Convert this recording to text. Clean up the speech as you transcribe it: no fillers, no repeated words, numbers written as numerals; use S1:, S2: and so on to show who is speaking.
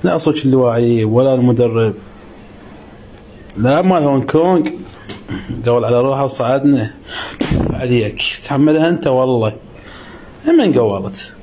S1: لا صوت الواعي ولا المدرب، لا مال هونغ كونغ قول على روحه وصعدنا عليك، تحملها انت والله. من قولت